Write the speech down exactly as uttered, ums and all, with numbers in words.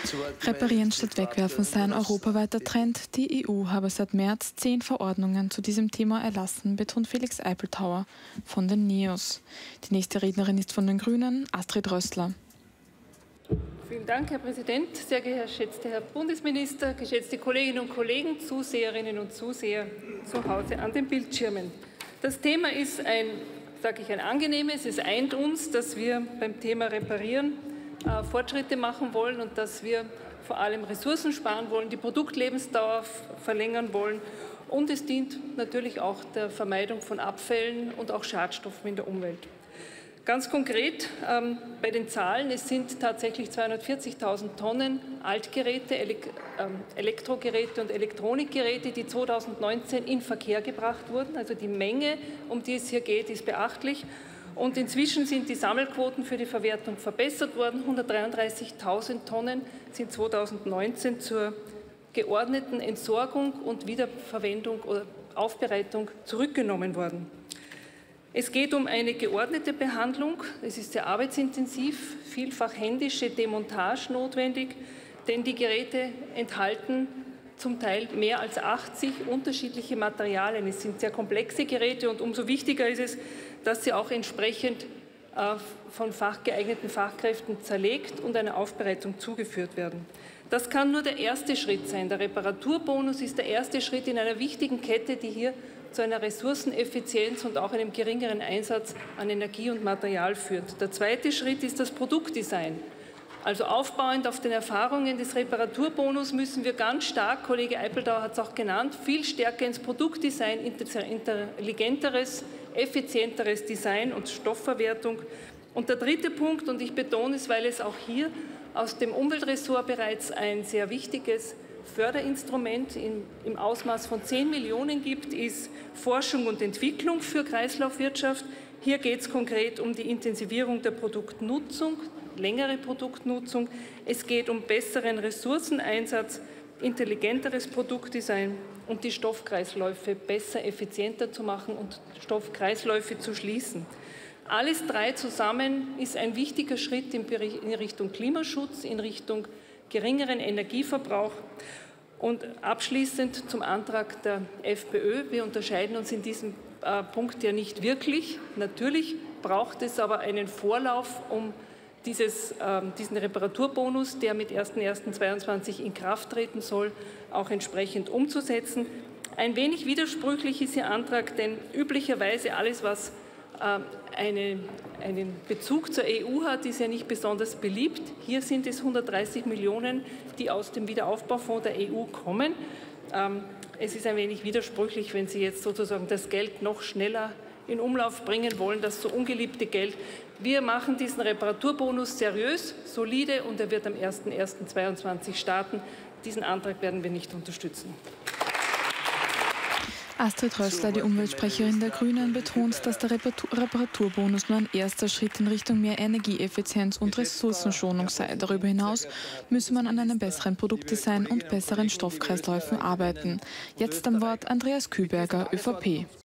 Reparieren statt wegwerfen sei ein europaweiter Trend. Die E U habe seit März zehn Verordnungen zu diesem Thema erlassen, betont Felix Eipeltauer von den NEOS. Die nächste Rednerin ist von den Grünen, Astrid Rössler. Vielen Dank, Herr Präsident, sehr geschätzter Herr Bundesminister, geschätzte Kolleginnen und Kollegen, Zuseherinnen und Zuseher zu Hause an den Bildschirmen. Das Thema ist ein, sage ich, ein angenehmes. Es eint uns, dass wir beim Thema Reparieren äh, Fortschritte machen wollen und dass wir vor allem Ressourcen sparen wollen, die Produktlebensdauer verlängern wollen. Und es dient natürlich auch der Vermeidung von Abfällen und auch Schadstoffen in der Umwelt. Ganz konkret ähm, bei den Zahlen, es sind tatsächlich zweihundertvierzigtausend Tonnen Altgeräte, Elek ähm, Elektrogeräte und Elektronikgeräte, die zweitausendneunzehn in Verkehr gebracht wurden. Also die Menge, um die es hier geht, ist beachtlich. Und inzwischen sind die Sammelquoten für die Verwertung verbessert worden. hundertdreiunddreißigtausend Tonnen sind zweitausendneunzehn zur geordneten Entsorgung und Wiederverwendung oder Aufbereitung zurückgenommen worden. Es geht um eine geordnete Behandlung. Es ist sehr arbeitsintensiv, vielfach händische Demontage notwendig, denn die Geräte enthalten zum Teil mehr als achtzig unterschiedliche Materialien. Es sind sehr komplexe Geräte und umso wichtiger ist es, dass sie auch entsprechend äh, von fachgeeigneten Fachkräften zerlegt und einer Aufbereitung zugeführt werden. Das kann nur der erste Schritt sein. Der Reparaturbonus ist der erste Schritt in einer wichtigen Kette, die hier zu einer Ressourceneffizienz und auch einem geringeren Einsatz an Energie und Material führt. Der zweite Schritt ist das Produktdesign. Also aufbauend auf den Erfahrungen des Reparaturbonus müssen wir ganz stark, Kollege Eipeltauer hat es auch genannt, viel stärker ins Produktdesign, intelligenteres, effizienteres Design und Stoffverwertung. Und der dritte Punkt, und ich betone es, weil es auch hier aus dem Umweltressort bereits ein sehr wichtiges Förderinstrument in, im Ausmaß von zehn Millionen gibt, ist Forschung und Entwicklung für Kreislaufwirtschaft. Hier geht es konkret um die Intensivierung der Produktnutzung, längere Produktnutzung. Es geht um besseren Ressourceneinsatz, intelligenteres Produktdesign und die Stoffkreisläufe besser, effizienter zu machen und Stoffkreisläufe zu schließen. Alles drei zusammen ist ein wichtiger Schritt in Richtung Klimaschutz, in Richtung geringeren Energieverbrauch. Und abschließend zum Antrag der FPÖ. Wir unterscheiden uns in diesem äh, Punkt ja nicht wirklich. Natürlich braucht es aber einen Vorlauf, um dieses, äh, diesen Reparaturbonus, der mit erster erster zweitausendzweiundzwanzig in Kraft treten soll, auch entsprechend umzusetzen. Ein wenig widersprüchlich ist Ihr Antrag, denn üblicherweise alles, was äh, eine, einen Bezug zur E U hat, ist ja nicht besonders beliebt. Hier sind es hundertdreißig Millionen, die aus dem Wiederaufbaufonds der E U kommen. Ähm, es ist ein wenig widersprüchlich, wenn Sie jetzt sozusagen das Geld noch schneller in Umlauf bringen wollen, das so ungeliebte Geld. Wir machen diesen Reparaturbonus seriös, solide und er wird am erster erster zweitausendzweiundzwanzig starten. Diesen Antrag werden wir nicht unterstützen. Astrid Rössler, die Umweltsprecherin der Grünen, betont, dass der Reparaturbonus nur ein erster Schritt in Richtung mehr Energieeffizienz und Ressourcenschonung sei. Darüber hinaus müsse man an einem besseren Produktdesign und besseren Stoffkreisläufen arbeiten. Jetzt am Wort Andreas Küberger, ÖVP.